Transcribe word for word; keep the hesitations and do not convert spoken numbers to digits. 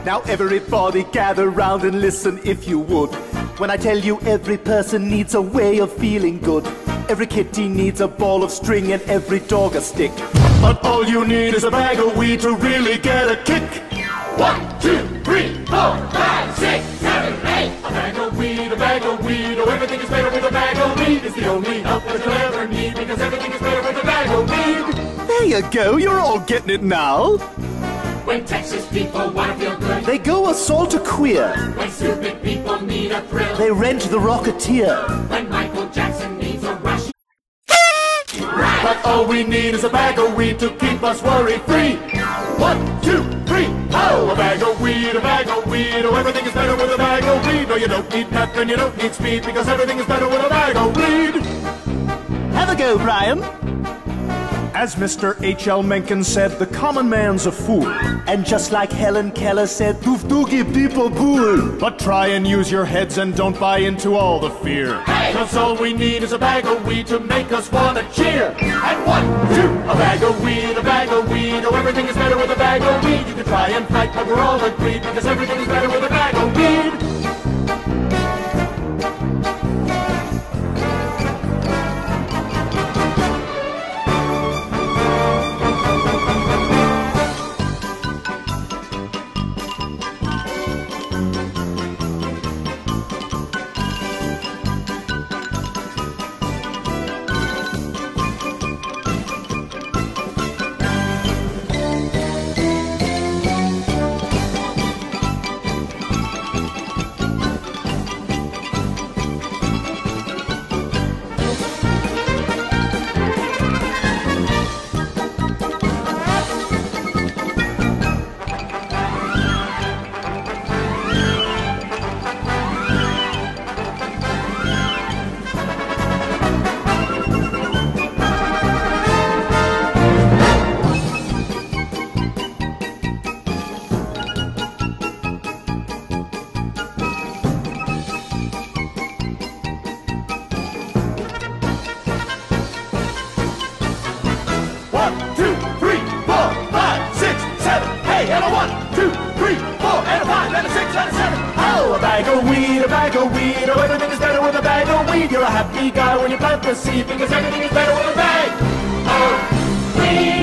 Now everybody gather round and listen if you would. When I tell you every person needs a way of feeling good. Every kitty needs a ball of string and every dog a stick. But all you need is a bag of weed to really get a kick. One, two, three, four, five, six, seven, eight. A bag of weed, a bag of weed. Oh, everything is better with a bag of weed. It's the only help that you'll ever need, because everything is better with a bag of weed. There you go, you're all getting it now. When Texas people want to feel good, they go assault a queer. When stupid people need a thrill, they rent the Rocketeer. When Michael Jackson needs a rush. But all we need is a bag of weed to keep us worry-free. One, two, three, oh! A bag of weed, a bag of weed. Oh, everything is better with a bag of weed. No, you don't need pep and you don't need speed, because everything is better with a bag of weed. Have a go, Brian. As Mister H L Mencken said, the common man's a fool. And just like Helen Keller said, "Doof doogie people bull." But try and use your heads and don't buy into all the fear. Hey! Cause all we need is a bag of weed to make us wanna cheer. And one, two, a bag of weed, a bag of weed. Oh, everything is better with a bag of weed. You can try and fight, but we're all agreed, because everything is better with a bag of weed. You're a happy guy when you plant the seed, because everything is better with a bag of weed.